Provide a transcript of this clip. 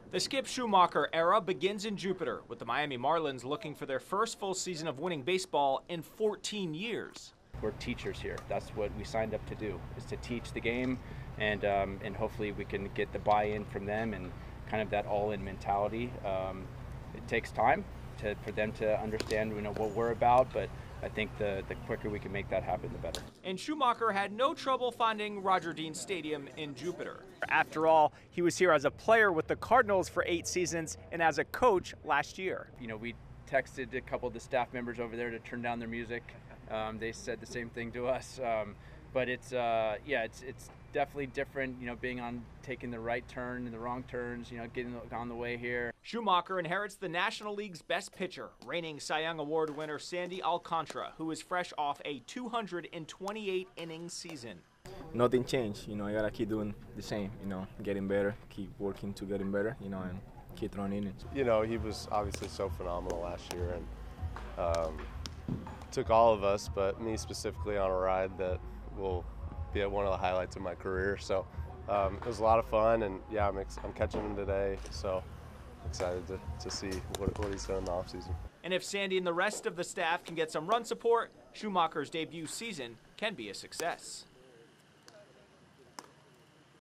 The Skip Schumacher era begins in Jupiter, with the Miami Marlins looking for their first full season of winning baseball in 14 years. We're teachers here. That's what we signed up to do, is to teach the game, and hopefully we can get the buy-in from them and kind of that all-in mentality. It takes time for them to understand, what we're about, but I think the quicker we can make that happen, the better. And Schumacher had no trouble finding Roger Dean Stadium in Jupiter. After all, he was here as a player with the Cardinals for 8 seasons and as a coach last year. We texted a couple of the staff members over there to turn down their music. They said the same thing to us. But it's definitely different, taking the right turn and the wrong turns, getting on the way here. Schumacher inherits the National League's best pitcher, reigning Cy Young Award winner Sandy Alcantara, who is fresh off a 228-inning season. Nothing changed, I gotta keep doing the same, getting better, keep working to getting better, and keep throwing innings. He was obviously so phenomenal last year, and took all of us, but me specifically, on a ride that will be one of the highlights of my career. So it was a lot of fun, and yeah, I'm catching him today, so excited to see what he's done in the offseason. And if Sandy and the rest of the staff can get some run support, Schumacher's debut season can be a success.